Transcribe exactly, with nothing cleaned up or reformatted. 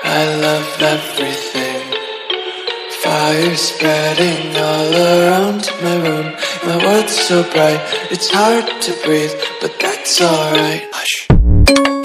I love everything. Fire spreading all around my room. My world's so bright, it's hard to breathe, but that's alright. Hush.